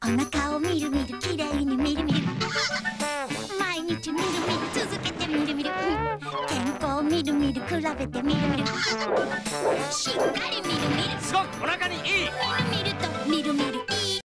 お腹をみるみるきれいにみるみる、毎日みるみる続けてみるみる、健康みるみる比べてみるみる、しっかりみるみる、 すごくお腹にいい。